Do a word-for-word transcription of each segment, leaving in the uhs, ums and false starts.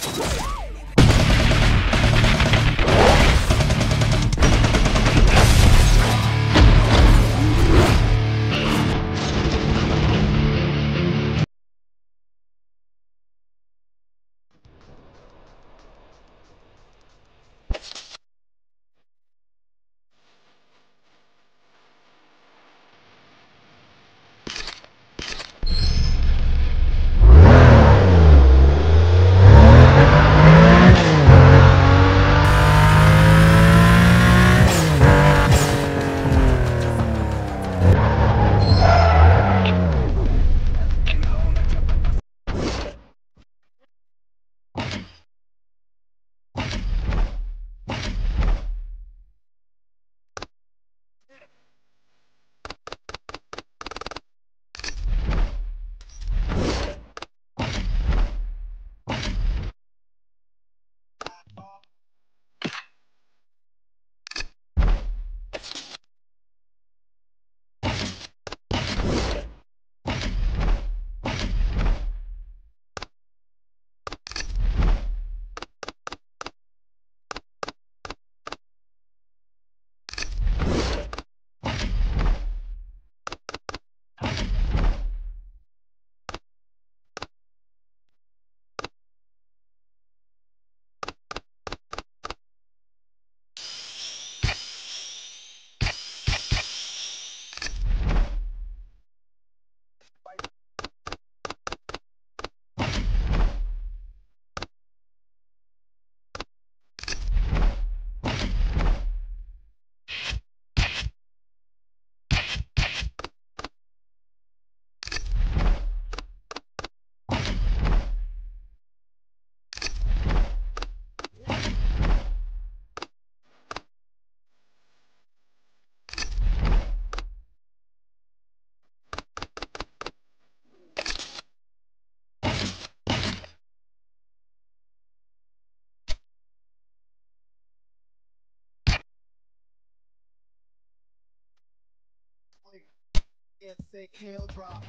and sick hail drop.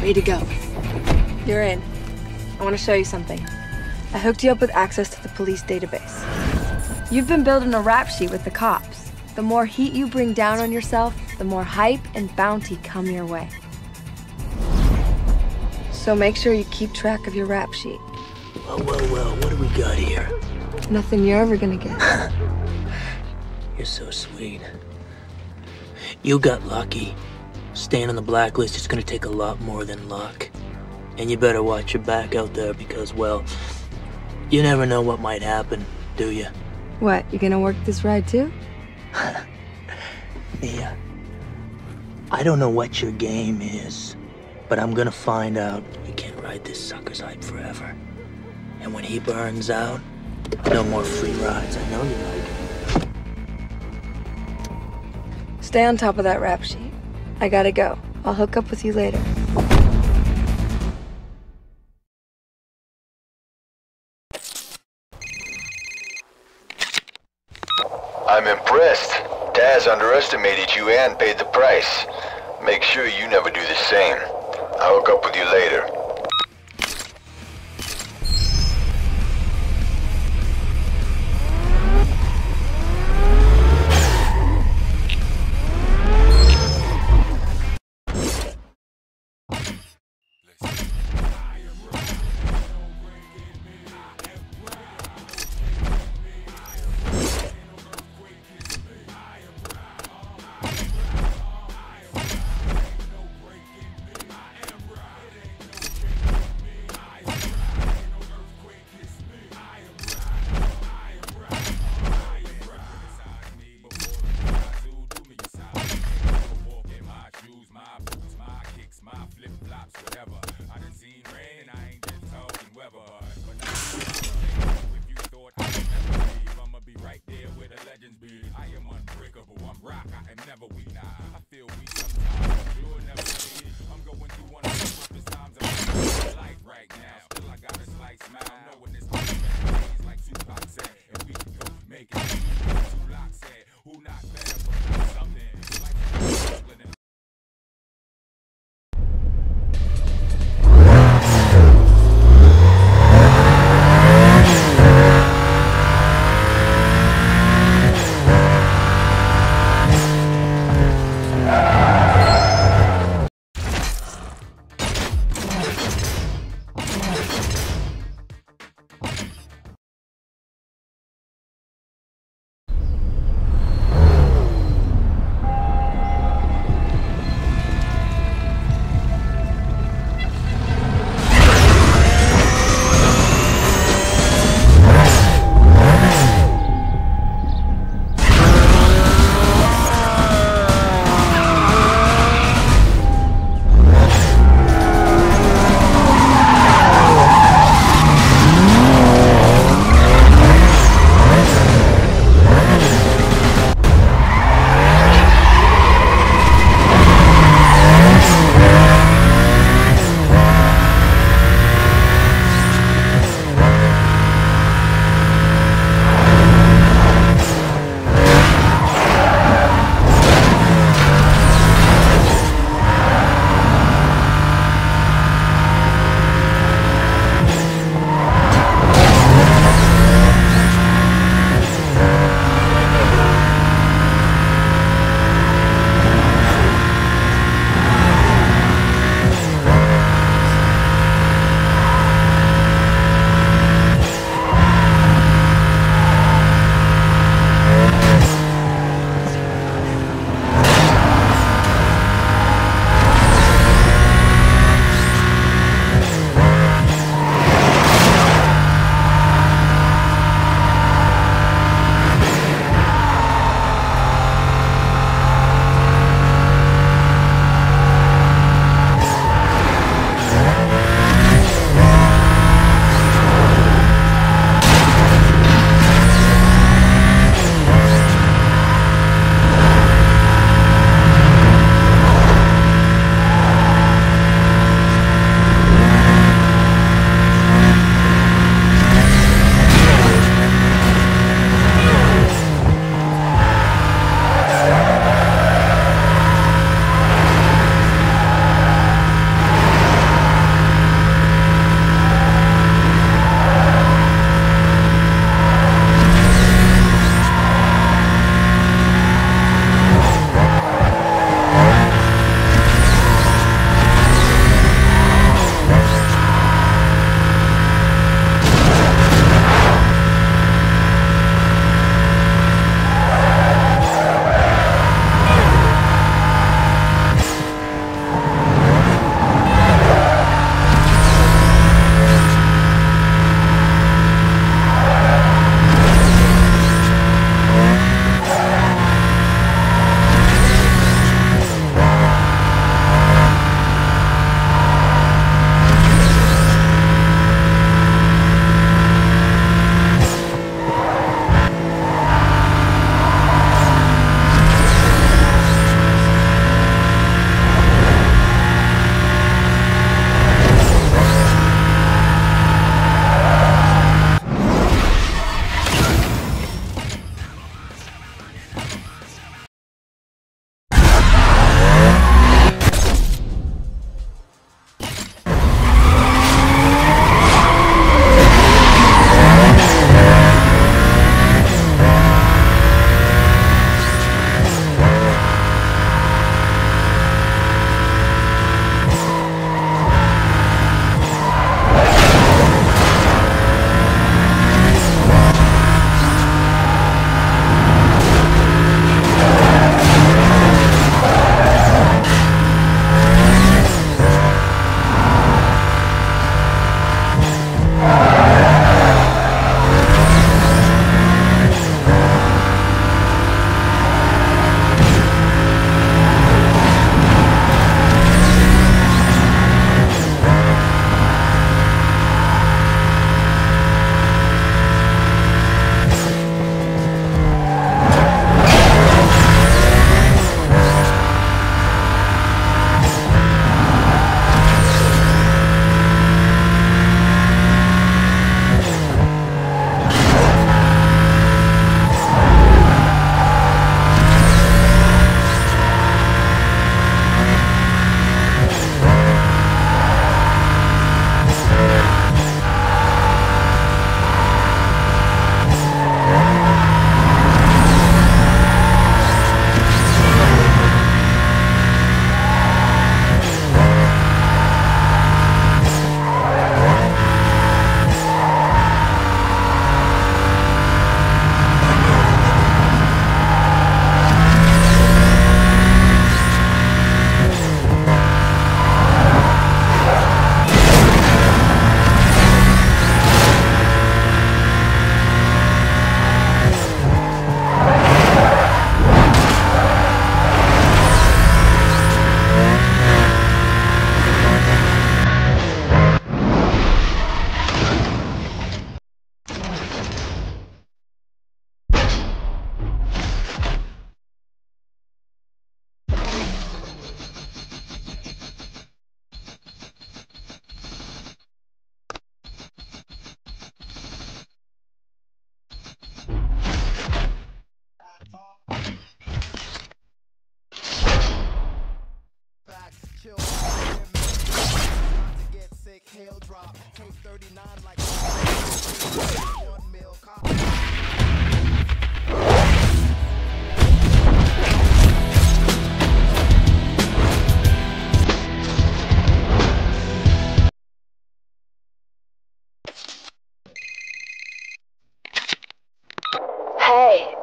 Way to go. You're in. I want to show you something. I hooked you up with access to the police database. You've been building a rap sheet with the cops. The more heat you bring down on yourself, the more hype and bounty come your way. So make sure you keep track of your rap sheet. Well, well, well, what do we got here? Nothing you're ever gonna get. You're so sweet. You got lucky. Staying on the blacklist is gonna take a lot more than luck. And you better watch your back out there because, well, you never know what might happen, do you? What, you gonna work this ride too? Mia, I don't know what your game is, but I'm gonna find out. You can't ride this sucker's hype forever. And when he burns out, no more free rides. I know you like it. Stay on top of that rap sheet. I gotta go. I'll hook up with you later. I'm impressed. Taz underestimated you and paid the price. Make sure you never do the same. I'll hook up with you later.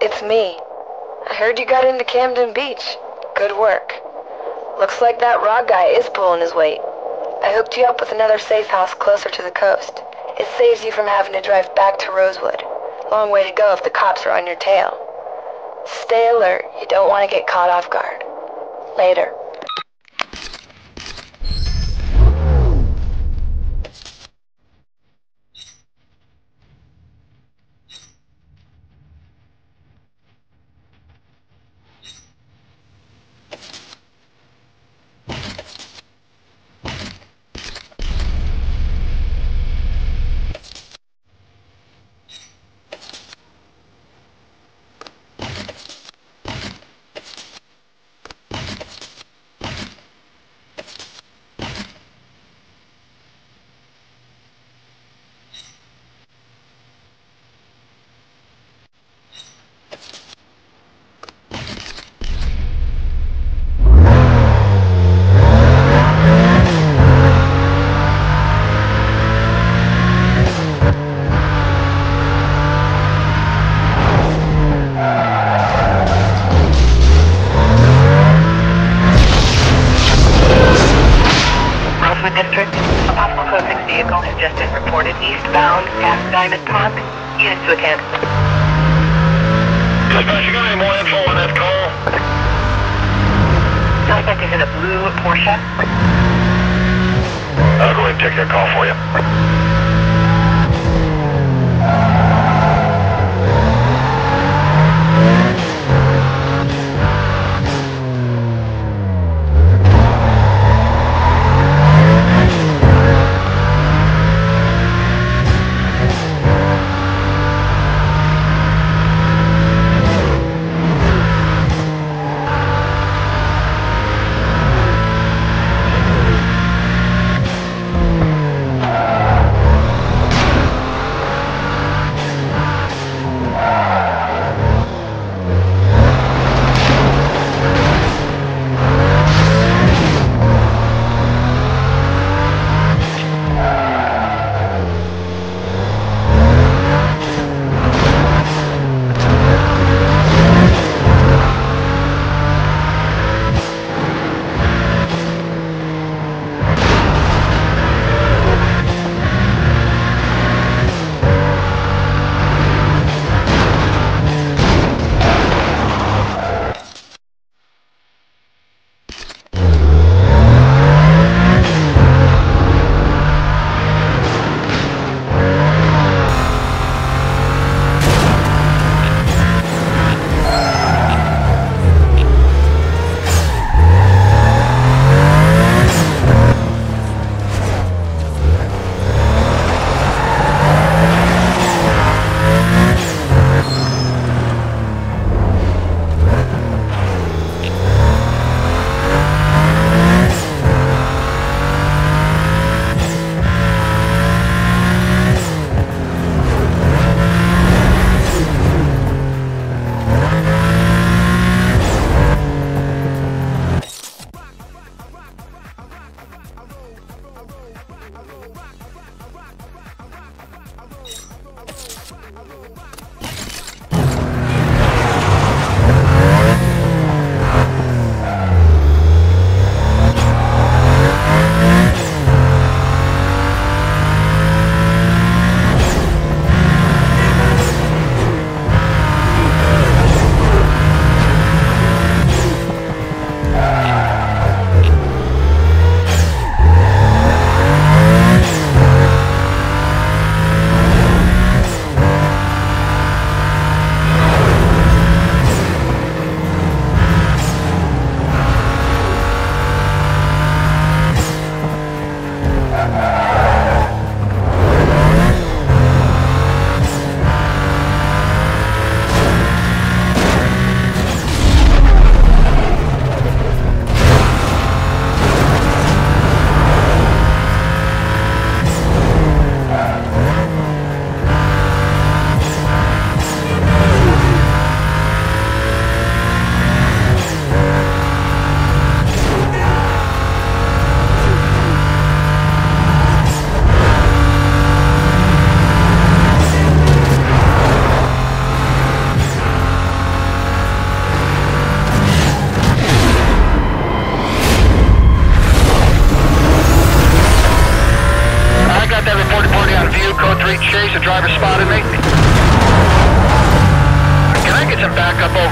It's me. I heard you got into Camden Beach. Good work. Looks like that Rod guy is pulling his weight. I hooked you up with another safe house closer to the coast. It saves you from having to drive back to Rosewood. Long way to go if the cops are on your tail. Stay alert. You don't want to get caught off guard. Later. District. A possible code six vehicle has just been reported eastbound past Diamond Park. Units to attend. Dispatch, you got any more info on that call? Suspect is in a blue Porsche. I'll go ahead and take your call for you.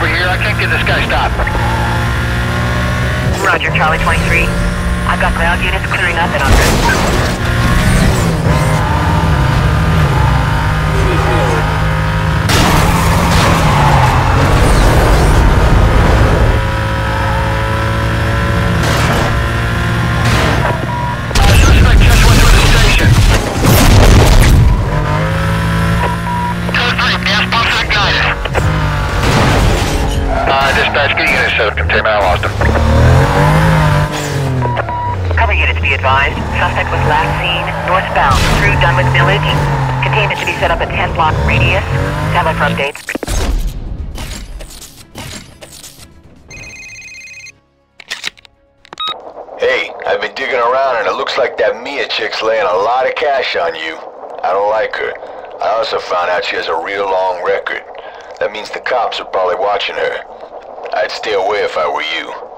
over here. I can't get this guy stopped. Roger, Charlie twenty-three. I've got ground units clearing up and en route. Containment, I lost him. Cover units be advised. Suspect was last seen northbound through Dunwich Village. Containment to be set up at ten block radius. Stand by for updates. Hey, I've been digging around and it looks like that Mia chick's laying a lot of cash on you. I don't like her. I also found out she has a real long record. That means the cops are probably watching her. I'd stay away if I were you.